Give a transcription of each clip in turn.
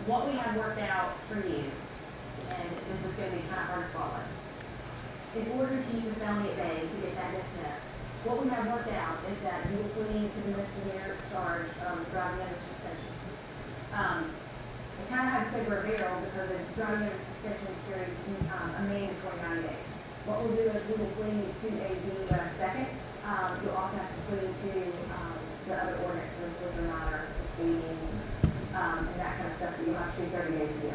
what we have worked out for you, and this is going to be kind of hard to swallow, in order to keep the felony at bay to get that dismissed, what we have worked out is that you will plead to the misdemeanor charge of driving under suspension. I kind of have to say we're a barrel because driving under suspension carries a mandatory 90 days. What we'll do is we will plead to the second. You'll also have to plead to the other ordinances, which are minor, the speeding, and that kind of stuff, but you'll have to do 30 days a deal.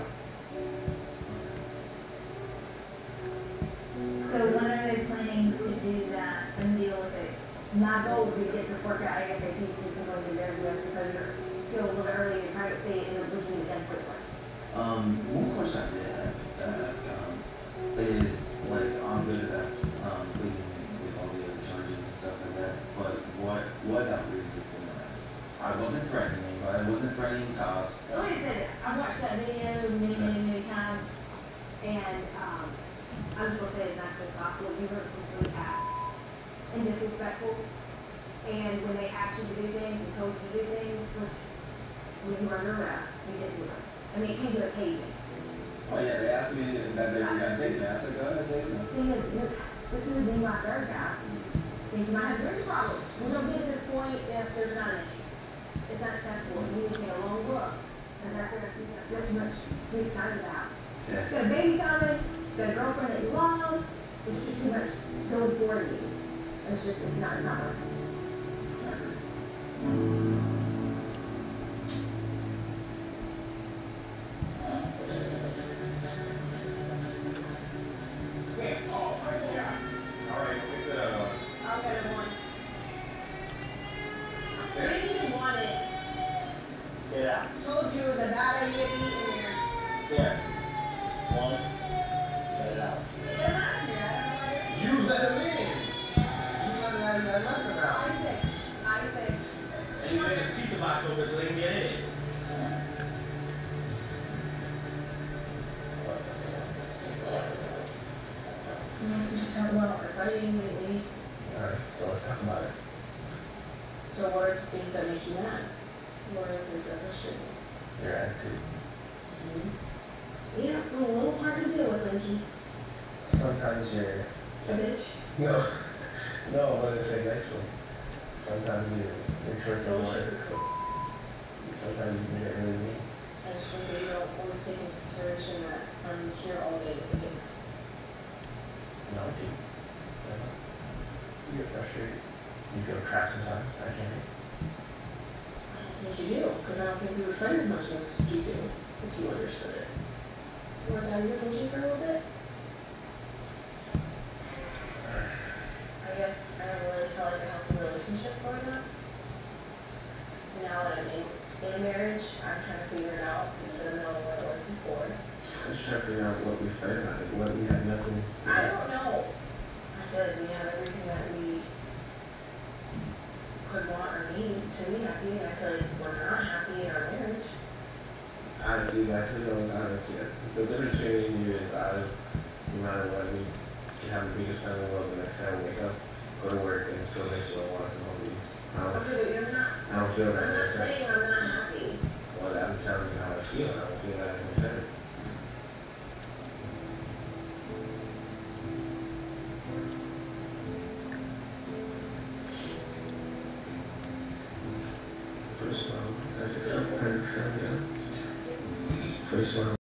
So when are they planning to do that and deal with it? My goal would be to get this worked out ASAP so you can go and do their work because you're still a little early, you're trying to see it and you're looking at it done quickly. One question I did have to ask is, like, I'm good at pleading with all the other charges and stuff like that, but what got resisting arrest? I wasn't threatening anybody, I wasn't threatening cops. Let me say this, I've watched that video many times, and I'm just going to say it as nicely as possible. You were completely act and disrespectful, and when they asked you to do things and told you to do things, which when you were under arrest, you didn't do it. I mean, it came to a tasing. Oh yeah, they asked me that they were going to take me. I said, go ahead, take me. The thing is, this is a DUI third, guys. Things you might have a drinking problem. We don't get to this point if there's not an issue. It's not acceptable. You need to take a long look. Because after you have too much to be excited about. Yeah. Got a baby coming, got a girlfriend that you love. It's just too much going for you. It's just, it's not working. Told you it was a bad idea to eat in there. Yeah. Well, let it out. Get him out of here. You let him in. You let him out of that nothing now. I say. And you made his pizza box open so they can get in. Yes, we should talk about our fighting lately. Alright, so let's talk about it. So what are the things that make you mad? What are the things that frustrate you? Your attitude. Yeah, I'm a little hard to deal with, Linky. Sometimes you're... A bitch. No, I wouldn't say nicely. Sometimes you're choice of words. Sometimes you can get really mean. I just think that you don't always take into consideration that I'm here all day with the kids. No, I do. You get frustrated. You feel trapped sometimes. I get it. I don't think you do, because I don't think we would fight as much as you do, if you understood it. You want out of your coaching for a little bit? I guess I don't really saw like a healthy relationship growing up. Now that I'm in a marriage, I'm trying to figure it out instead of knowing what it was before. I'm just trying to figure out what we fight about. Like, what we had nothing to I don't know. I feel like we have everything that we could want or need to be happy, and I feel like we're not happy in our marriage. Honestly, I feel like honestly, the difference between you is no matter what, we can have the biggest family in the world. The next time we wake up, go to work, and still miss you and want to come home to you. Okay, but you're not. I don't feel that. I'm not saying I'm not happy. Well, I'm telling you how I feel. I don't feel that as considered. First one, that's acceptable. First one.